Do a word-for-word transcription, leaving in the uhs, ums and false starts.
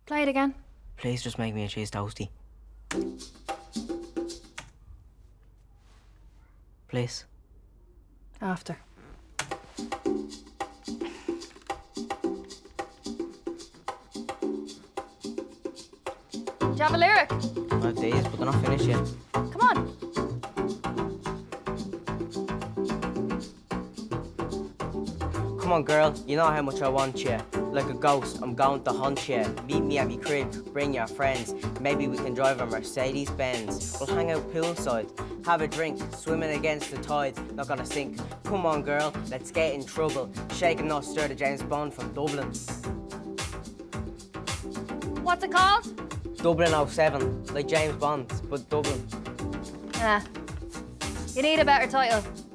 Play it again. Please just make me a cheese toastie. Please. After. Do you have a lyric? I have these, but they're not finished yet. Come on. Come on, girl, you know how much I want you. Like a ghost, I'm going to hunt you. Meet me at me crib, bring your friends. Maybe we can drive a Mercedes Benz. We'll hang out poolside, have a drink, swimming against the tide, not gonna sink. Come on, girl, let's get in trouble. Shake and not stir the James Bond from Dublin. What's it called? Dublin oh seven, like James Bond, but Dublin. Yeah. You need a better title.